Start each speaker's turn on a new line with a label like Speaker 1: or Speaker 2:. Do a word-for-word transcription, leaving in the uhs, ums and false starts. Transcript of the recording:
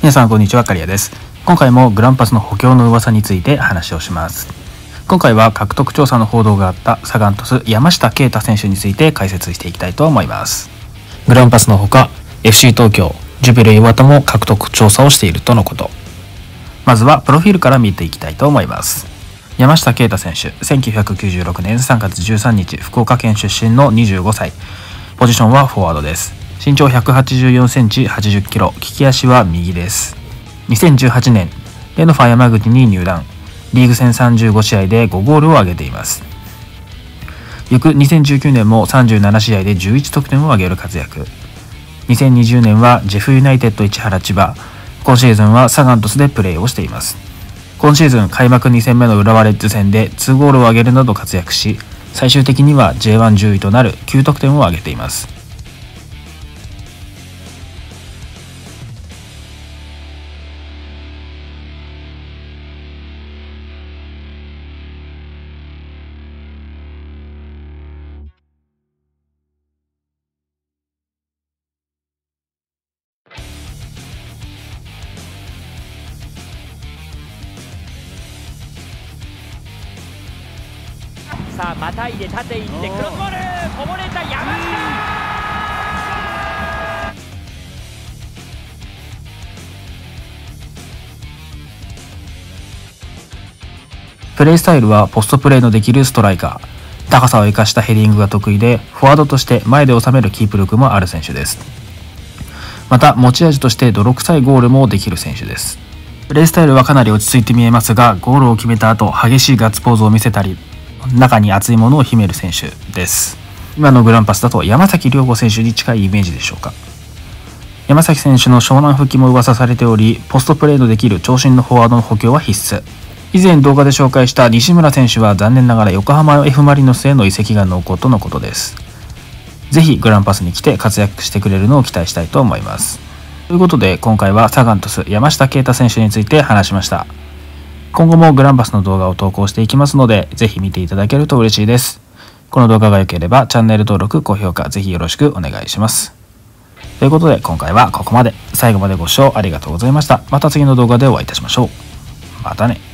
Speaker 1: 皆さんこんにちは、カリアです。今回もグランパスの補強の噂について話をします。今回は獲得調査の報道があったサガン鳥栖山下啓太選手について解説していきたいと思います。グランパスのほか エフシー 東京、ジュビロ磐田も獲得調査をしているとのこと。まずはプロフィールから見ていきたいと思います。山下啓太選手、せんきゅうひゃくきゅうじゅうろくねんさんがつじゅうさんにち福岡県出身のにじゅうごさい。ポジションはフォワードです。身長ひゃくはちじゅうよんセンチ、はちじゅっキロ、利き足は右です。にせんじゅうはちねん、レノファ山口に入団。リーグ戦さんじゅうごしあいでごゴールを挙げています。翌にせんじゅうきゅうねんもさんじゅうななしあいでじゅういちとくてんを挙げる活躍。にせんにじゅうねんはジェフユナイテッド市原千葉。今シーズンはサガン鳥栖でプレーをしています。今シーズン開幕に戦目の浦和レッズ戦でにゴールを挙げるなど活躍し、最終的には ジェイワンじゅういとなるきゅうとくてんを挙げています。
Speaker 2: さあまたいで縦いってクロスボールこぼれた山下。
Speaker 1: プレースタイルはポストプレーのできるストライカー。高さを生かしたヘディングが得意で、フォワードとして前で収めるキープ力もある選手です。また持ち味として泥臭いゴールもできる選手です。プレースタイルはかなり落ち着いて見えますが、ゴールを決めた後激しいガッツポーズを見せたり、中に熱いものを秘める選手です。今のグランパスだと山崎亮吾選手に近いイメージでしょうか。山崎選手の湘南復帰も噂されており、ポストプレーのできる長身のフォワードの補強は必須。以前動画で紹介した西村選手は残念ながら横浜 F マリノスへの移籍が濃厚とのことです。ぜひグランパスに来て活躍してくれるのを期待したいと思います。ということで今回はサガン鳥栖山下啓太選手について話しました。今後もグランパスの動画を投稿していきますので、ぜひ見ていただけると嬉しいです。この動画が良ければチャンネル登録、高評価ぜひよろしくお願いします。ということで今回はここまで。最後までご視聴ありがとうございました。また次の動画でお会いいたしましょう。またね。